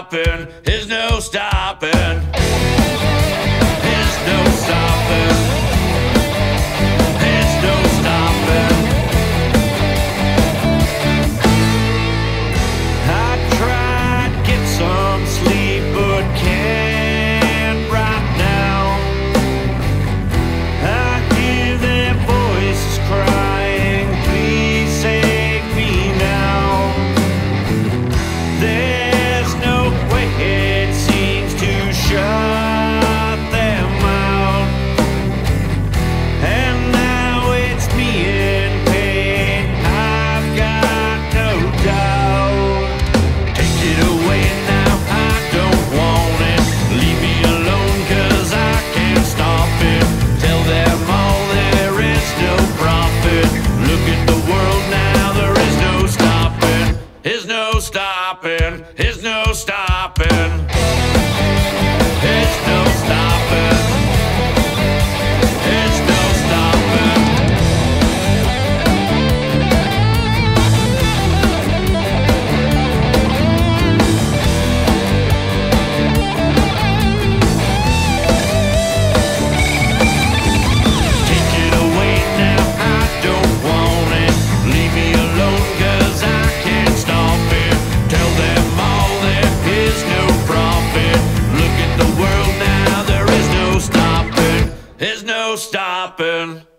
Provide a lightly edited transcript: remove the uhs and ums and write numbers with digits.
stopping. There's no stopping. There's no stopping. There's no stopping. I tried to get some sleep, but can't right now. I hear their voices crying, please save me now. There's no way it seems to shut them out, and now it's me in pain, I've got no doubt. Take it away now, I don't want it. Leave me alone, cause I can't stop it. Tell them all there is no profit. Look at the world now, there is no stopping. There's no stopping. There's no stopping. There's no stopping. There's no stopping. Take it away now, I don't want it. Leave me alone, cause I can't stop it. Tell them all there is no profit. Look at the world now, there is no stopping. There's no stopping.